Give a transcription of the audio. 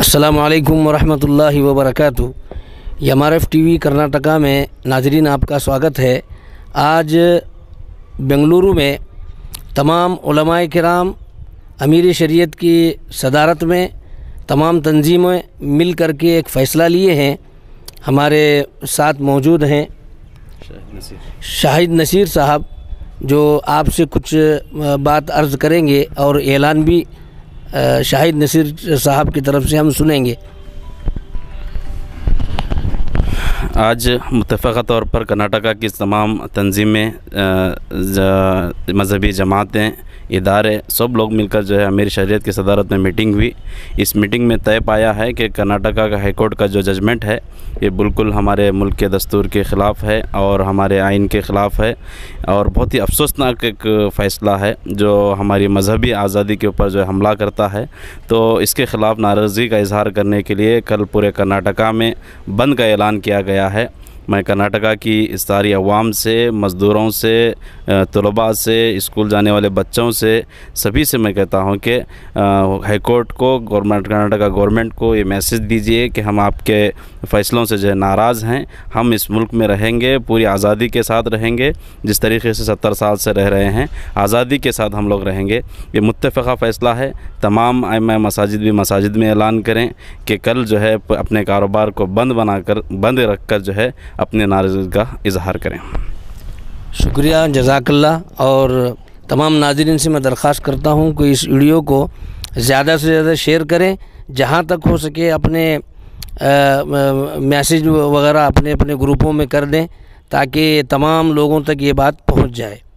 अस्सलामुअलैकुम वरहमतुल्लाहि वबरकातुहू। MRF TV Karnataka में नाजरीन आपका स्वागत है। आज बेंगलुरु में तमाम उलमाए किराम अमीर शरीयत की सदारत में तमाम तंजीमें मिल कर के एक फ़ैसला लिए हैं। हमारे साथ मौजूद हैं शाहिद नसीर साहब, जो आपसे कुछ बात अर्ज़ करेंगे और ऐलान भी शाहिद नसीर साहब की तरफ से हम सुनेंगे। आज मुत्तफ़क़ा तौर पर कर्नाटका की तमाम तंजीमें, मज़हबी जमातें, इदारे, सब लोग मिलकर जो है अमीर शरीयत की सदारत में मीटिंग हुई। इस मीटिंग में तय पाया है कि कर्नाटका का हाई कोर्ट का जो जजमेंट है ये बिल्कुल हमारे मुल्क के दस्तूर के ख़िलाफ़ है और हमारे आइन के ख़िलाफ़ है और बहुत ही अफसोसनाक एक फ़ैसला है जो हमारी मज़हबी आज़ादी के ऊपर जो है हमला करता है। तो इसके ख़िलाफ़ नाराज़गी का इज़हार करने के लिए कल पूरे कर्नाटका में बंद का ऐलान किया गया है। मैं कर्नाटका की इस सारी अवाम से, मज़दूरों से, तलबा से, स्कूल जाने वाले बच्चों से, सभी से मैं कहता हूं कि हाई कोर्ट को, कर्नाटका गवर्नमेंट को ये मैसेज दीजिए कि हम आपके फ़ैसलों से जो है नाराज़ हैं। हम इस मुल्क में रहेंगे, पूरी आज़ादी के साथ रहेंगे, जिस तरीके से 70 साल से रह रहे हैं आज़ादी के साथ हम लोग रहेंगे। ये मुत्तफ़क़ा फ़ैसला है। तमाम आइम्मा मसाजिद भी मसाजिद में ऐलान करें कि कल जो है अपने कारोबार को बंद रख कर जो है अपने नाराज़गी का इजहार करें। शुक्रिया, जज़ाकल्लाह। और तमाम नाज़रीन से मैं दरख्वास्त करता हूँ कि इस वीडियो को ज़्यादा से ज़्यादा शेयर करें, जहाँ तक हो सके अपने मैसेज वगैरह अपने अपने ग्रुपों में कर दें ताकि तमाम लोगों तक ये बात पहुँच जाए।